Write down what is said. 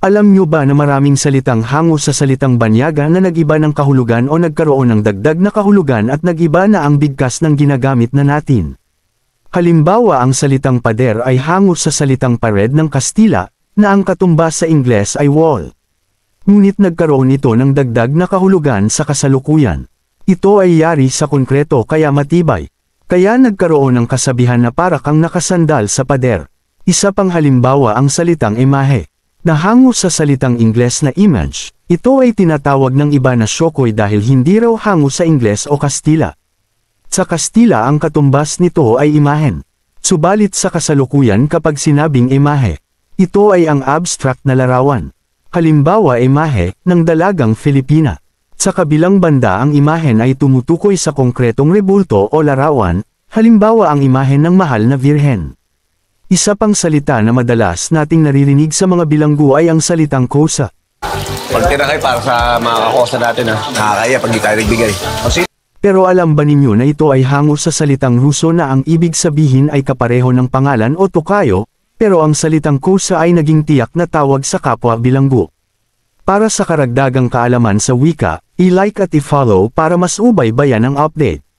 Alam nyo ba na maraming salitang hango sa salitang banyaga na nag-iba ng kahulugan o nagkaroon ng dagdag na kahulugan at nag-iba na ang bigkas ng ginagamit na natin? Halimbawa, ang salitang pader ay hango sa salitang pared ng Kastila, na ang katumbas sa Ingles ay wall. Ngunit nagkaroon ito ng dagdag na kahulugan sa kasalukuyan. Ito ay yari sa konkreto kaya matibay. Kaya nagkaroon ng kasabihan na para kang nakasandal sa pader. Isa pang halimbawa ang salitang imahe. Nahango sa salitang Ingles na image, ito ay tinatawag ng iba na syokoy dahil hindi raw hango sa Ingles o Kastila. Sa Kastila ang katumbas nito ay imahen. Subalit sa kasalukuyan kapag sinabing imahe, ito ay ang abstract na larawan. Halimbawa imahe ng dalagang Filipina. Sa kabilang banda ang imahen ay tumutukoy sa konkretong rebulto o larawan, halimbawa ang imahen ng mahal na birhen. Isa pang salita na madalas nating naririnig sa mga bilanggo ay ang salitang kosa. Pag tinakay para sa mga kakosa natin nakakaya pag di tayo nagbigay. Pero alam ba ninyo na ito ay hango sa salitang Ruso na ang ibig sabihin ay kapareho ng pangalan o tokayo, pero ang salitang kosa ay naging tiyak na tawag sa kapwa bilanggo. Para sa karagdagang kaalaman sa wika, i-like at i-follow para mas ubay-bayan ang update.